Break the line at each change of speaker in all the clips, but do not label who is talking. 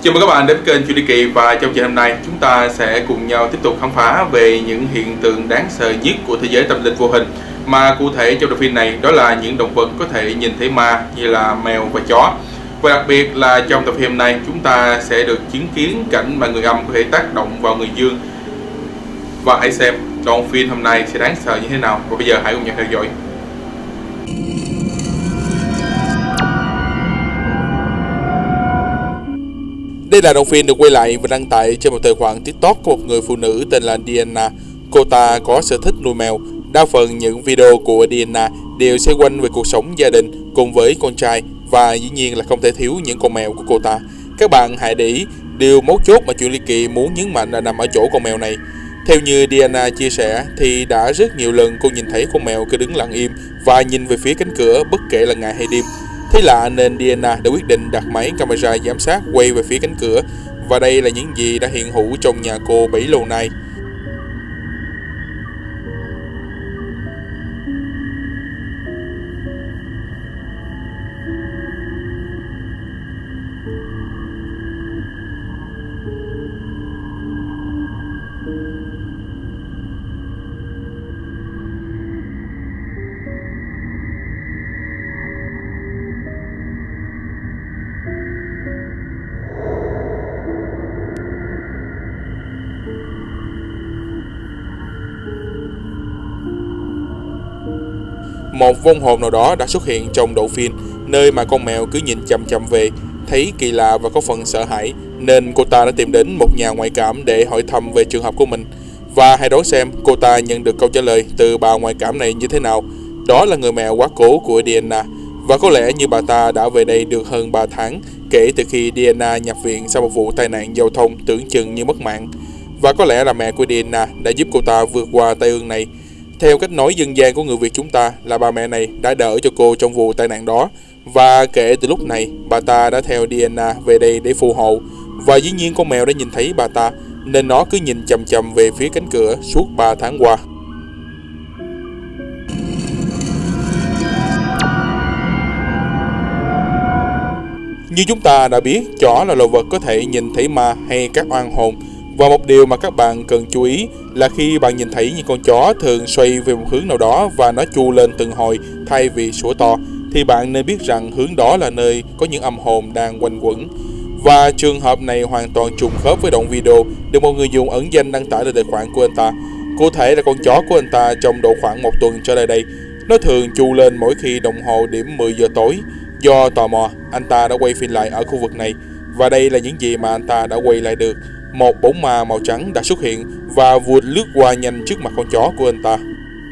Chào mừng các bạn đến kênh Chuyện Ly Kỳ, và trong chương hôm nay chúng ta sẽ cùng nhau tiếp tục khám phá về những hiện tượng đáng sợ nhất của thế giới tâm linh vô hình. Mà cụ thể trong đoạn phim này đó là những động vật có thể nhìn thấy ma như là mèo và chó. Và đặc biệt là trong tập phim này chúng ta sẽ được chứng kiến cảnh mà người âm có thể tác động vào người dương. Và hãy xem đoạn phim hôm nay sẽ đáng sợ như thế nào. Và bây giờ hãy cùng nhau theo dõi. Đây là đoạn phim được quay lại và đăng tải trên một tài khoản TikTok của một người phụ nữ tên là Diana. Cô ta có sở thích nuôi mèo. Đa phần những video của Diana đều xoay quanh về cuộc sống gia đình cùng với con trai, và dĩ nhiên là không thể thiếu những con mèo của cô ta. Các bạn hãy để ý, điều mấu chốt mà Chuyện Ly Kỳ muốn nhấn mạnh là nằm ở chỗ con mèo này. Theo như Diana chia sẻ thì đã rất nhiều lần cô nhìn thấy con mèo cứ đứng lặng im và nhìn về phía cánh cửa bất kể là ngày hay đêm. Thấy lạ nên Diana đã quyết định đặt máy camera giám sát quay về phía cánh cửa, và đây là những gì đã hiện hữu trong nhà cô bấy lâu nay. Một vong hồn nào đó đã xuất hiện trong đoạn phim, nơi mà con mèo cứ nhìn chằm chằm về. Thấy kỳ lạ và có phần sợ hãi nên cô ta đã tìm đến một nhà ngoại cảm để hỏi thăm về trường hợp của mình. Và hãy đoán xem cô ta nhận được câu trả lời từ bà ngoại cảm này như thế nào. Đó là người mẹ quá cố của Diana, và có lẽ như bà ta đã về đây được hơn 3 tháng kể từ khi Diana nhập viện sau một vụ tai nạn giao thông tưởng chừng như mất mạng. Và có lẽ là mẹ của Diana đã giúp cô ta vượt qua tai ương này. Theo cách nói dân gian của người Việt chúng ta là bà mẹ này đã đỡ cho cô trong vụ tai nạn đó, và kể từ lúc này bà ta đã theo Diana về đây để phù hộ. Và dĩ nhiên con mèo đã nhìn thấy bà ta nên nó cứ nhìn chằm chằm về phía cánh cửa suốt 3 tháng qua. Như chúng ta đã biết, chó là loài vật có thể nhìn thấy ma hay các oan hồn. Và một điều mà các bạn cần chú ý là khi bạn nhìn thấy những con chó thường xoay về một hướng nào đó và nó chu lên từng hồi thay vì sủa to, thì bạn nên biết rằng hướng đó là nơi có những âm hồn đang quanh quẩn. Và trường hợp này hoàn toàn trùng khớp với đoạn video được một người dùng ẩn danh đăng tải lên tài khoản của anh ta. Cụ thể là con chó của anh ta trong độ khoảng 1 tuần trở lại đây, nó thường chu lên mỗi khi đồng hồ điểm 10 giờ tối. Do tò mò, anh ta đã quay phim lại ở khu vực này, và đây là những gì mà anh ta đã quay lại được. Một bóng ma màu trắng đã xuất hiện và vụt lướt qua nhanh trước mặt con chó của anh ta.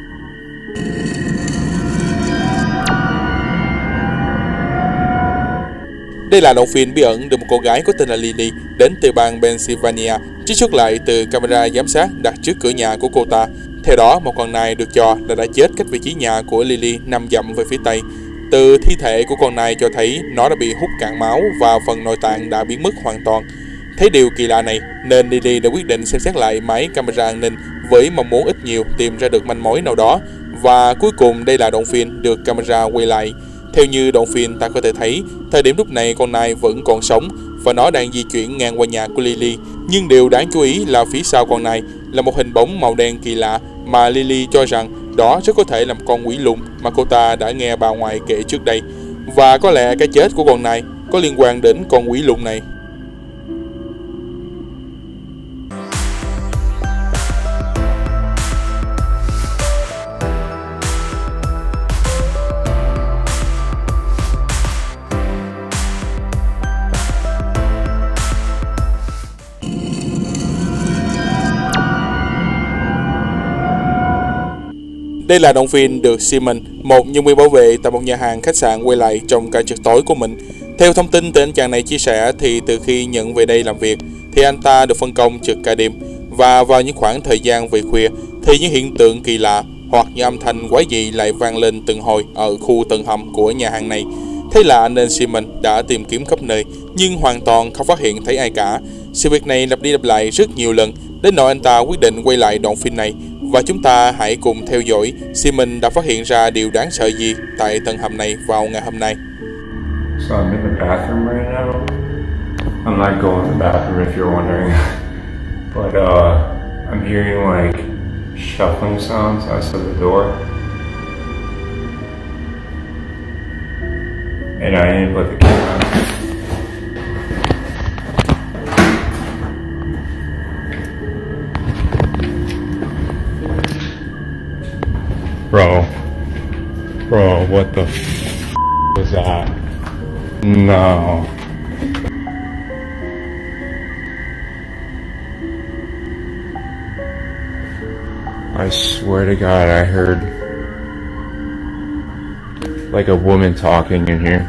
Đây là đoạn phim bí ẩn được một cô gái có tên là Lily đến từ bang Pennsylvania trích xuất lại từ camera giám sát đặt trước cửa nhà của cô ta. Theo đó, một con nai được cho là đã chết cách vị trí nhà của Lily 5 dặm về phía tây. Từ thi thể của con nai cho thấy nó đã bị hút cạn máu và phần nội tạng đã biến mất hoàn toàn. Thấy điều kỳ lạ này nên Lily đã quyết định xem xét lại máy camera an ninh với mong muốn ít nhiều tìm ra được manh mối nào đó. Và cuối cùng đây là đoạn phim được camera quay lại. Theo như đoạn phim ta có thể thấy, thời điểm lúc này con nai vẫn còn sống và nó đang di chuyển ngang qua nhà của Lily. Nhưng điều đáng chú ý là phía sau con nai là một hình bóng màu đen kỳ lạ mà Lily cho rằng đó rất có thể là một con quỷ lùn mà cô ta đã nghe bà ngoại kể trước đây. Và có lẽ cái chết của con nai có liên quan đến con quỷ lùn này. Đây là đoạn phim được Simon, một nhân viên bảo vệ tại một nhà hàng khách sạn quay lại trong ca trực tối của mình. Theo thông tin từ anh chàng này chia sẻ thì từ khi nhận về đây làm việc thì anh ta được phân công trực ca đêm, và vào những khoảng thời gian về khuya thì những hiện tượng kỳ lạ hoặc những âm thanh quái dị lại vang lên từng hồi ở khu tầng hầm của nhà hàng này. Thấy lạ nên Simon đã tìm kiếm khắp nơi nhưng hoàn toàn không phát hiện thấy ai cả. Sự việc này lặp đi lặp lại rất nhiều lần đến nỗi anh ta quyết định quay lại đoạn phim này. Và chúng ta hãy cùng theo dõi Simon đã phát hiện ra điều đáng sợ gì tại tầng hầm này vào ngày hôm nay.
So I'm in the bathroom right now. I'm not going to the bathroom if you're wondering. But I'm hearing like shuffling sounds outside the door. And I didn't put the camera on. Bro, what the f was that? No. I swear to God, I heard like a woman talking in here.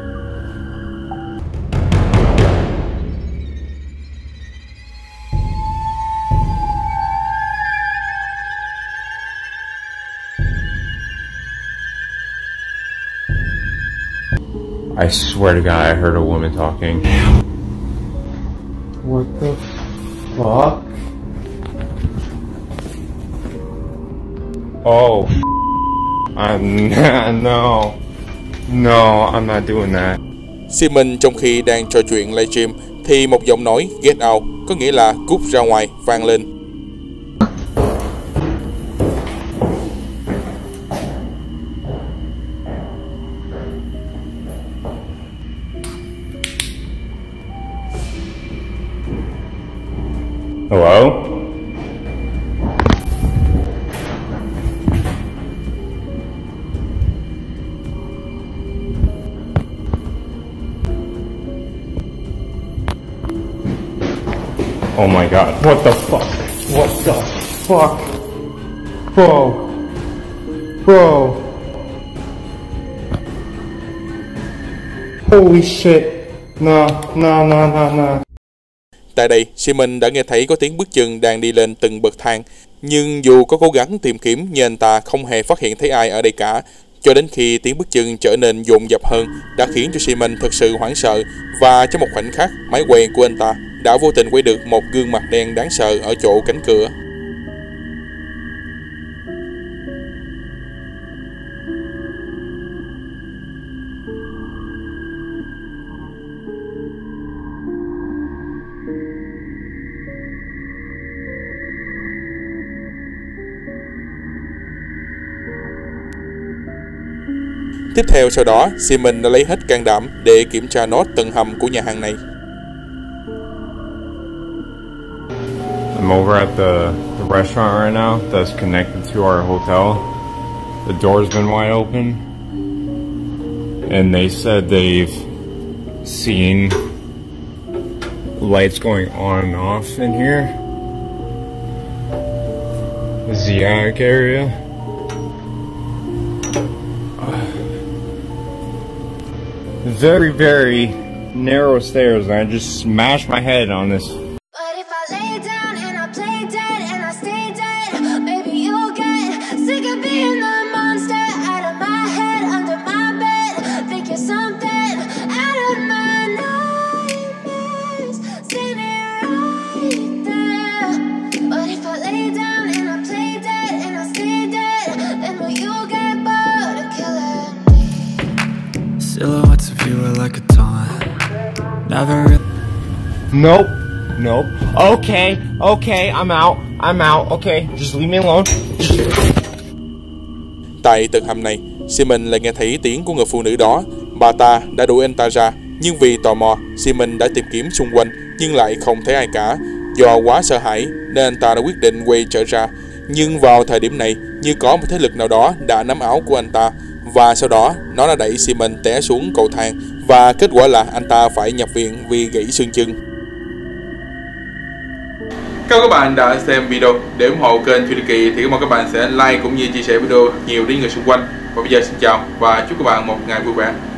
I swear to God, I heard a woman talking. What the fuck? Oh, no, I'm not doing that.
Simon trong khi đang trò chuyện livestream thì một giọng nói get out, có nghĩa là cút ra ngoài, vang lên.
Hello? Oh my God, what the fuck? What the fuck? Bro. Holy shit. No.
Tại đây, Simon đã nghe thấy có tiếng bước chân đang đi lên từng bậc thang, nhưng dù có cố gắng tìm kiếm nhưng anh ta không hề phát hiện thấy ai ở đây cả, cho đến khi tiếng bước chân trở nên dồn dập hơn đã khiến cho Simon thực sự hoảng sợ, và trong một khoảnh khắc, máy quay của anh ta đã vô tình quay được một gương mặt đen đáng sợ ở chỗ cánh cửa. Tiếp theo sau đó, Simon đã lấy hết can đảm để kiểm tra nốt tầng hầm của nhà hàng này.
I'm over at the restaurant right now that's connected to our hotel. The door's been wide open. And they said they've seen lights going on and off in here. The attic area. Very, very narrow stairs, and I just smashed my head on this.
But if I lay down and I play dead and I stay dead, maybe you'll get sick of being the monster out of my head, under my bed. Think you're something out of my nightmares, standing right there. But if I lay down and I play dead and I stay dead, then will you get bored of killing me?
Silhouettes of you are like a taunt. Never.
Nope. Okay, I'm out, okay, just leave me alone.
Tại tầng hầm này, Simon lại nghe thấy tiếng của người phụ nữ đó. Bà ta đã đuổi anh ta ra, nhưng vì tò mò, Simon đã tìm kiếm xung quanh nhưng lại không thấy ai cả. Do quá sợ hãi nên anh ta đã quyết định quay trở ra. Nhưng vào thời điểm này, như có một thế lực nào đó đã nắm áo của anh ta, và sau đó nó đã đẩy Simon té xuống cầu thang, và kết quả là anh ta phải nhập viện vì gãy xương chân. Cảm ơn các bạn đã xem video. Để ủng hộ kênh Chu Địa Kỳ thì mong các bạn sẽ like cũng như chia sẻ video nhiều đến người xung quanh. Và bây giờ xin chào và chúc các bạn một ngày vui vẻ.